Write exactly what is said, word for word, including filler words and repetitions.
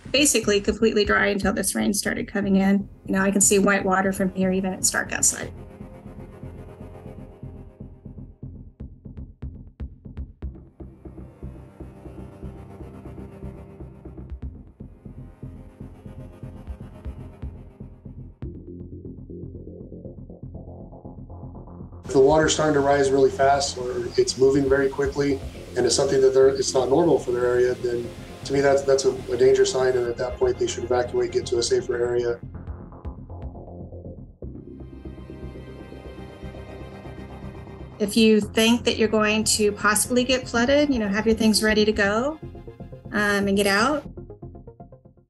basically completely dry until this rain started coming in. You know, I can see white water from here, even it's dark outside. If the water's starting to rise really fast or it's moving very quickly and it's something that they're, it's not normal for their area, then to me that's, that's a, a danger sign, and at that point they should evacuate, get to a safer area. If you think that you're going to possibly get flooded, you know, have your things ready to go um, and get out.